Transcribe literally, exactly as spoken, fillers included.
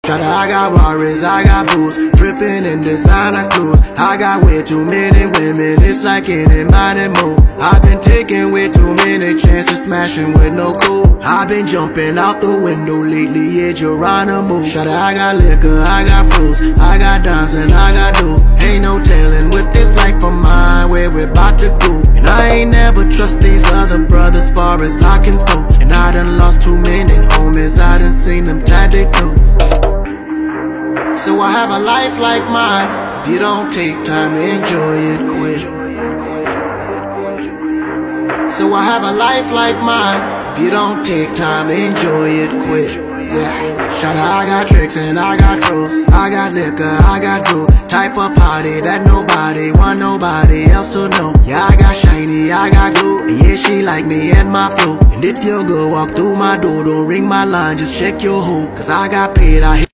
Shawty, I got worries, I got booze, dripping in designer clothes. I got way too many women, it's like any mighty move. I've been taking way too many chances, smashing with no cool. I've been jumping out the window lately, yeah, Geronimo. Shawty, I got liquor, I got fruits, I got dimes and I got dough. Ain't no telling with this life of mine where we're about to go. And I ain't never trust these other brothers far as I can throw. And I done lost too many homies, I done seen them tie they do. So I have a life like mine. If you don't take time to enjoy it, quit. So I have a life like mine. If you don't take time to enjoy it, quit. Yeah, shawty, I got tricks and I got throws. I got liquor, I got dough. Type of party that nobody want nobody else to know. Yeah, I got shiny, I got glue. And yeah, she like me and my flow. And if your girl walk through my door, don't ring my line, just check your hoe. Cause I got paid, I hit